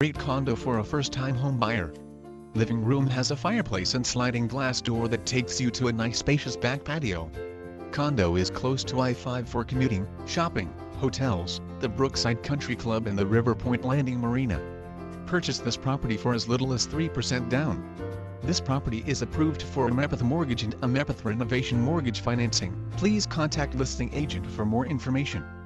Great condo for a first-time home buyer. Living room has a fireplace and sliding glass door that takes you to a nice spacious back patio. Condo is close to I-5 for commuting, shopping, hotels, the Brookside Country Club and the River Point Landing Marina. Purchase this property for as little as 3% down. This property is approved for a homepath mortgage and homepath renovation mortgage financing. Please contact listing agent for more information.